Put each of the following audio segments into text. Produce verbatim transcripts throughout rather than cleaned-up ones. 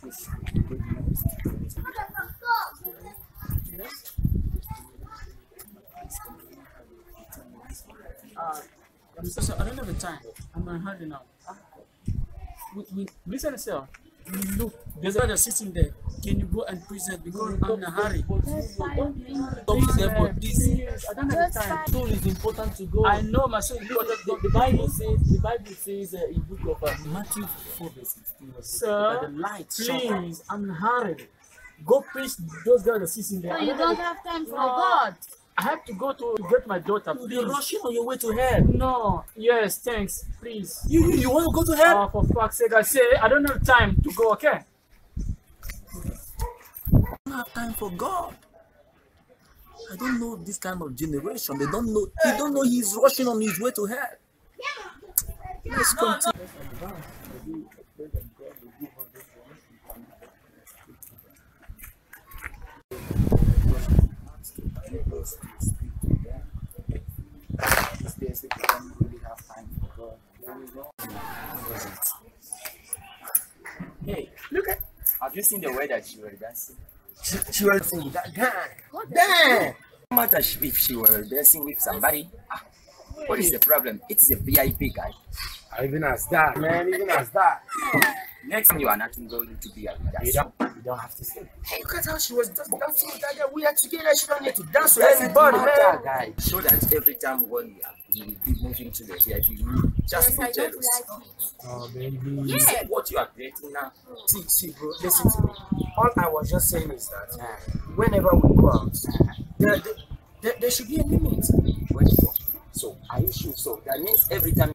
push the good news to the yes. Uh, I'm so sorry. I don't have the time. I'm in a hurry now. We, we, listen, sir. Look, there's a brother sitting there. Can you go and present because I'm in a hurry? Don't there for this. I don't have the time. Soul is important to go. I know my soul is important. The, the Bible says, the Bible says uh, in book of uh, Matthew four verse sixteen. Sir, the light please, I'm in a hurry. Go preach those guys that sitting there. So you don't have time for God. I have to go to get my daughter. You're rushing on your way to hell. No. Yes, thanks. Please. You, you, you want to go to hell? Oh, for fuck's sake, I say I don't have time to go, okay? I don't have time for God. I don't know this kind of generation. They don't know. They don't know he's rushing on his way to hell. Let's continue. Hey, look at. Have you seen the way that she was dancing? She, she was saying that guy. Damn! No matter if she were dancing with somebody, ah, what is the problem? It's a V I P guy. Even as that, man, even as that. Next time you are not going to be a dancer. You don't, you don't have to say. Hey, look at how she was just dancing with that guy. We are together. She don't need to dance with Doesn't everybody, matter, man. Guy, so that every time when we are, we will be moving to the V I P, you just be jealous. Oh, baby. You see what you are creating now. See, see, bro, listen to me. All I was just saying is that uh, whenever we go out, there, there, there, there should be a limit. So, are you sure? So, that means every time.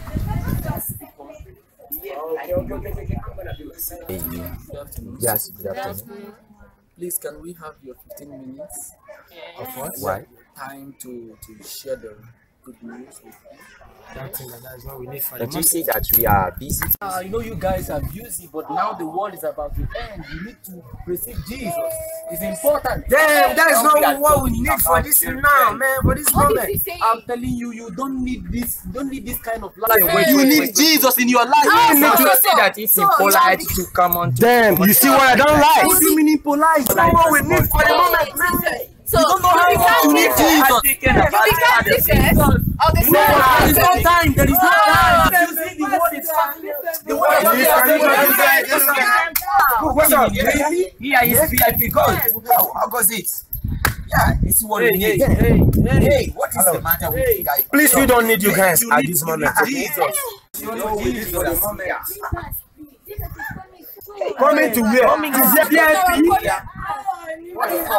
Okay, okay, okay, okay. I'm gonna do it. Hey, yeah. Good afternoon. Yes, good afternoon. Please, can we have your fifteen minutes Of what? Why? time to to share the good news with you? That thing, that is what we need for But the you say that we are busy. Uh, you know, you guys are busy, but now the world is about to end. You need to receive Jesus. It's important. Damn, that is Now we not are what we talking need for about this the now, end. man. For this What is moment. he saying? I'm telling you, you don't need this. You don't need this kind of life. Wait, you wait, need wait, wait. Jesus in your life. Oh, You need so, to so, say that it's so, impolite so, to come on. To Damn, you see what I don't like? What do you mean impolite? That's what we need for the moment, man. So You don't know how you to become need Jesus. Jesus. You become Jesus. Oh, the There is no same. time. There is no Oh, time. the You see the word is coming. The word Yes, is yes, yes, coming. What's up? Here is V I P God. How, how goes it? Yeah, this is what Hey, we hey, need. hey, hey. Hey, what is Hello. the matter with Hey. you guys? Please, we don't need you guys You at need- this you moment. need Jesus. You know we need for the moment. Coming to where? Coming To to the V I P? What is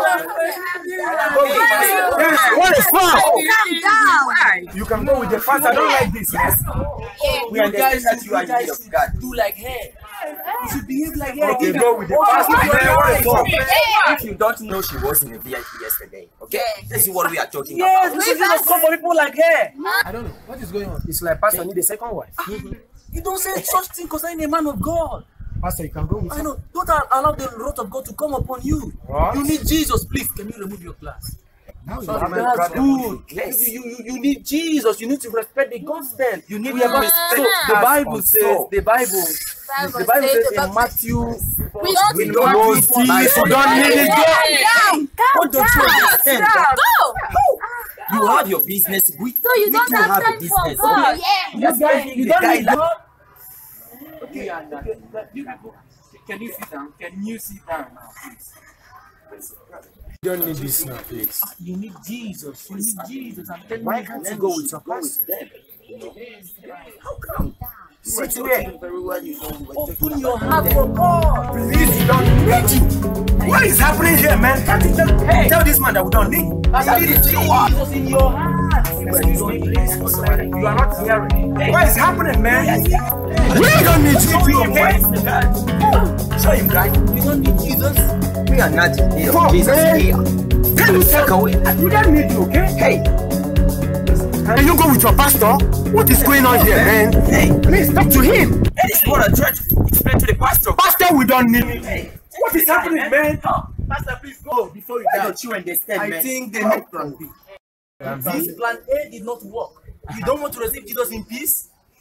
What is wrong? Calm down. You can go with the fast. I don't like this, man. We understand that you are in need guys of God. do like hair. You should behave like hair. Okay, go with the fast. Man, what is wrong? If you don't know, she was in a V I P yesterday. Okay, this is what we are talking Yes, about. this is just come for people like hair. I don't know. What is going on? It's like Pastor need a second wife. You don't say such thing concerning a man of God. Pastor, you can go with I know. Don't allow the wrath of God to come upon you. What? You need Jesus. Please, can you remove your glass? Now you Sorry, have a that's problem. good. Yes. You, you, you need Jesus. You need to respect the gospel. You need We to have respect. respect So the us Bible also. says, the Bible, the Bible says in Matthew, We don't We need don't know God. this. We don't need it. Calm down. What don't you understand? Calm down. You have your business. We, So you we don't too have have a time for business. God. Yes, guys, you the don't guy need like- God. Okay, okay. You people, can you sit down? Can you sit down now, please? You don't need this now, please. You need Jesus. You need Jesus. I'm telling Why you. can't you go with your pastor? How come? Sit where? Very well, you know, we were Open talking your about heart that. for God. Please, we don't need you. What is happening here, man? Can't you tell, hey, tell this man that we don't need? I need Jesus in your heart. Excuse me, please. You are not hearing. What is happening, man? We don't need you, okay? Show him, guys. You don't need Jesus. We are not in need Fuck, of Jesus man. here. Can you Take away. We don't need you, okay? Hey, Can you go with your pastor? What is going on here, man? hey, Please talk to him. that is what I'm trying to explain to the pastor. Pastor, we don't need you. Hey, What is happening, man? Pastor, please go before you why die. don't you understand, I man? think they need plan B. This plan A did not work. You don't want to receive Jesus in peace?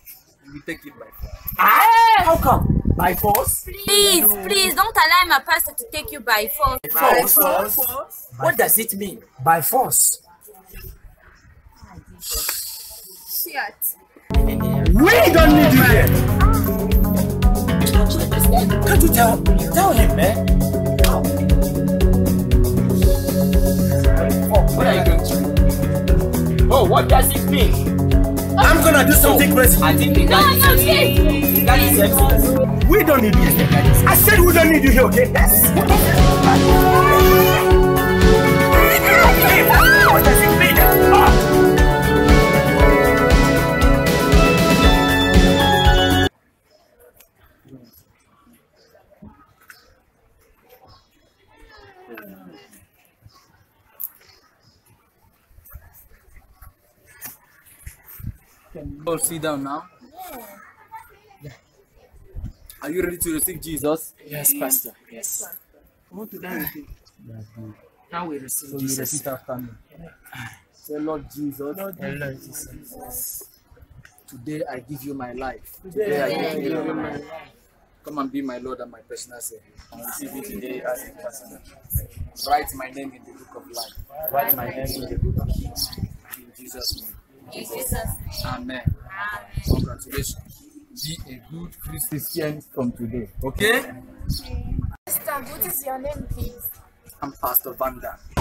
we take it by force. Ah, how come? By force? Please, please don't allow my pastor to take you by force. By force? What does it mean? By force. Shit. We don't need you here. Can't you tell tell him, man? Oh, what are you going to do? Oh, what does it mean? I'm gonna do something crazy. I think the guy is sexy. The guy is sexy. We don't need you here. I said we don't need you here, okay? Yes. Hey, what, what does it mean? Oh. Can you all sit down now? Yeah. Are you ready to receive Jesus? Yes, Pastor. Yes. I want to die with you. Now we receive So you Jesus. repeat after me. Say, Lord Jesus, Lord Jesus. today I give you my life. Today I give give you you my my life. Come and be my Lord and my personal Savior. I receive you today as a personal. Write my name in the book of life. Write my name in the book of life. In Jesus' name. In Jesus' name. Amen. Congratulations. Be a good Christian from today. Okay? Pastor, what is your name, please? I'm Pastor Vanda.